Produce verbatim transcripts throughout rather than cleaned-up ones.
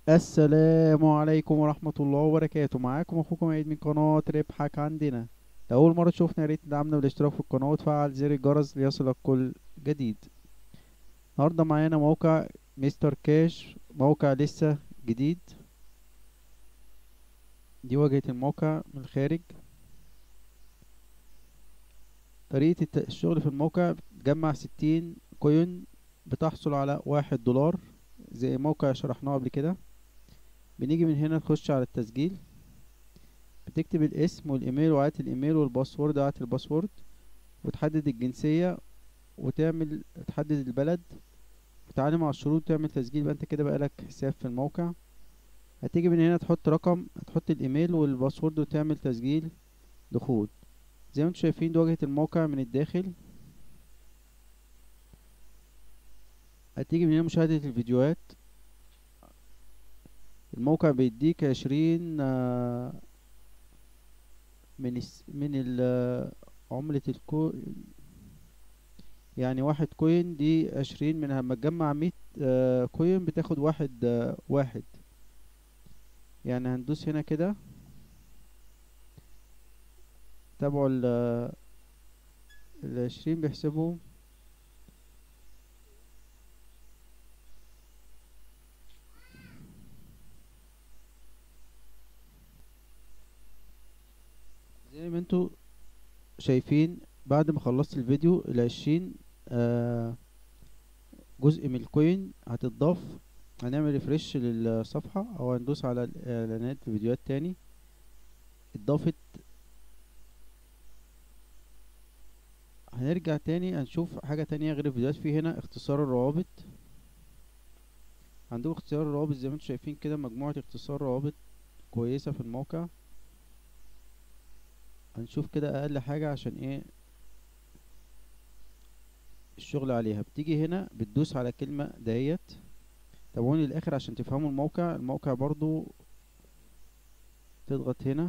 السلام عليكم ورحمة الله وبركاته. معاكم اخوكم عيد من قناة ربحك عندنا. لو اول مرة تشوفنا يا ريت تدعمنا بالاشتراك في القناة وتفعل زر الجرس ليصلك كل جديد. النهاردة معانا موقع مستر كاش، موقع لسه جديد. دي واجهة الموقع من الخارج. طريقة الت- الشغل في الموقع: بتجمع ستين كوين بتحصل على واحد دولار، زي موقع شرحناه قبل كده. بنيجي من هنا نخش على التسجيل، بتكتب الاسم والايميل وعادة الايميل والباسورد عادة الباسورد، وتحدد الجنسية، وتعمل تحدد البلد، وتعلم على الشروط وتعمل تسجيل. يبقى انت كده بقالك حساب في الموقع. هتيجي من هنا تحط رقم، هتحط الايميل والباسورد وتعمل تسجيل دخول. زي ما انتم شايفين دي واجهة الموقع من الداخل. هتيجي من هنا مشاهدة الفيديوهات. الموقع بيديك عشرين آه، من الس من ال آه، عملة الكو، يعني واحد كوين دي عشرين، من لما تجمع مية آه، كوين بتاخد واحد آه، واحد. يعني هندوس هنا كده، تابعوا ال العشرين بيحسبهم. زي ما انتوا شايفين بعد ما خلصت الفيديو العشرين آه جزء من الكوين هتضاف. هنعمل ريفرش للصفحة او هندوس على الاعلانات في فيديوهات تاني اتضافت. هنرجع تاني هنشوف حاجة تانية غير الفيديوهات. في هنا اختصار الروابط. عندكم اختصار الروابط زي ما انتوا شايفين كده، مجموعة اختصار روابط كويسة في الموقع. هنشوف كده اقل حاجة عشان ايه الشغل عليها. بتيجي هنا بتدوس على كلمة دهيت. تابعوني للاخر عشان تفهموا الموقع. الموقع برضو تضغط هنا،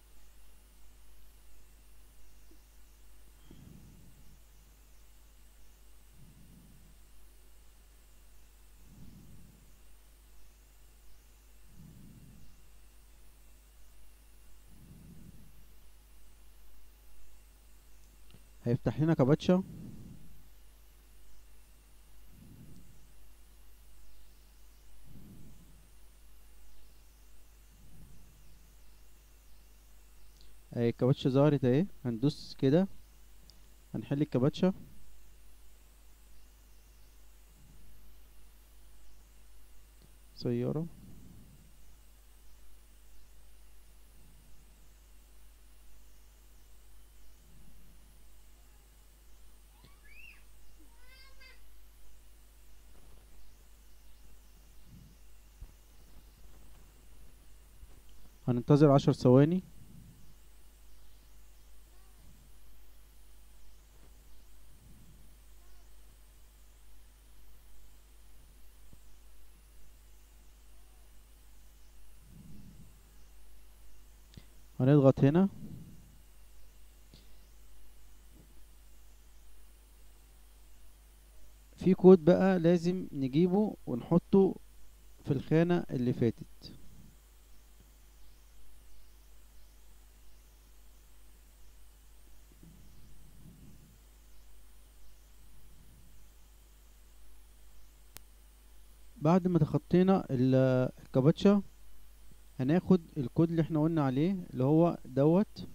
هيفتح لنا كابتشا. اهي الكابتشا ظهرت اهي. هندوس كده هنحل الكابتشا. سيارة. هننتظر عشر ثواني. هنضغط هنا. في كود بقى لازم نجيبه ونحطه في الخانة اللي فاتت. بعد ما تخطينا ال- الكابتشا هناخد الكود اللي احنا قلنا عليه اللي هو دوت.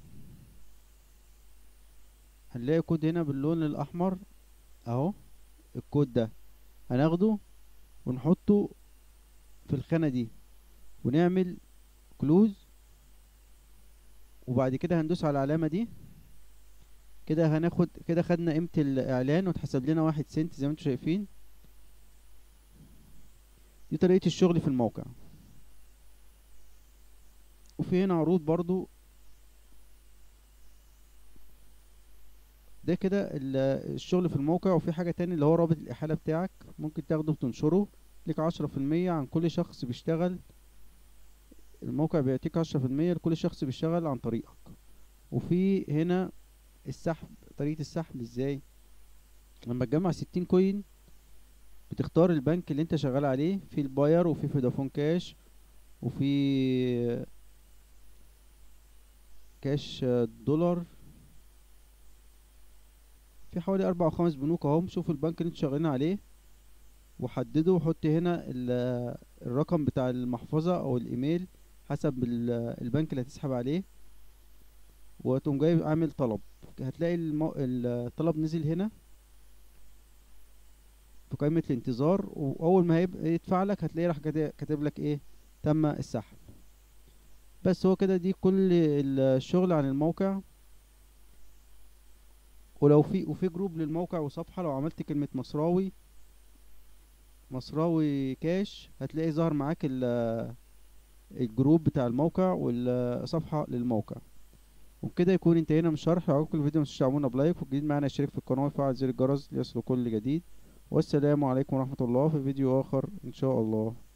هنلاقي كود هنا باللون الاحمر اهو. الكود ده هناخده ونحطه في الخانة دي ونعمل كلوز. وبعد كده هندوس على العلامة دي كده. هناخد كده خدنا قيمة الإعلان واتحسب لنا واحد سنت زي ما انتوا شايفين. دي طريقة الشغل في الموقع. وفي هنا عروض برضو. ده كده ال- الشغل في الموقع. وفي حاجة تاني اللي هو رابط الإحالة بتاعك، ممكن تاخده وتنشره. ليك عشرة في المية عن كل شخص بيشتغل. الموقع بيعطيك عشرة في المية لكل شخص بيشتغل عن طريقك. وفي هنا السحب. طريقة السحب ازاي: لما تجمع ستين كوين بتختار البنك اللي انت شغال عليه، في الباير وفي فودافون كاش وفي كاش دولار. في حوالي اربع او خمس بنوك اهم. شوف البنك اللي انتوا شغالين عليه وحدده، وحط هنا ال- الرقم بتاع المحفظة او الايميل حسب ال- البنك اللي هتسحب عليه، وتقوم جاي عامل طلب. هتلاقي المو... الطلب نزل هنا في قائمة الانتظار، واول ما هيبقى يدفع لك هتلاقيه راح كات- كاتب لك ايه: تم السحب. بس هو كده، دي كل الشغل عن الموقع. ولو في وفي جروب للموقع وصفحة، لو عملت كلمة مصراوي مصراوي كاش هتلاقي ظهر معاك ال- الجروب بتاع الموقع والصفحة للموقع. وبكده يكون انتهينا من الشرح. لو عجبكم الفيديو متنسوش تعملونا بلايك، والجديد معانا يشترك في القناة ويفعل زر الجرس ليصل كل جديد. والسلام عليكم ورحمة الله في فيديو آخر إن شاء الله.